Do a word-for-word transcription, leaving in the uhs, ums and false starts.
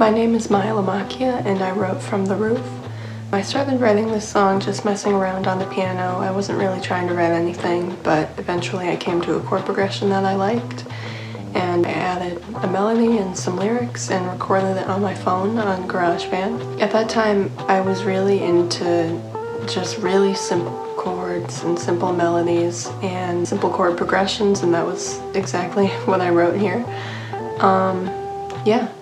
My name is LaMacchia and I wrote From the Roof. I started writing this song just messing around on the piano. I wasn't really trying to write anything, but eventually I came to a chord progression that I liked, and I added a melody and some lyrics and recorded it on my phone on GarageBand. At that time, I was really into just really simple chords and simple melodies and simple chord progressions, and that was exactly what I wrote here. Um, yeah.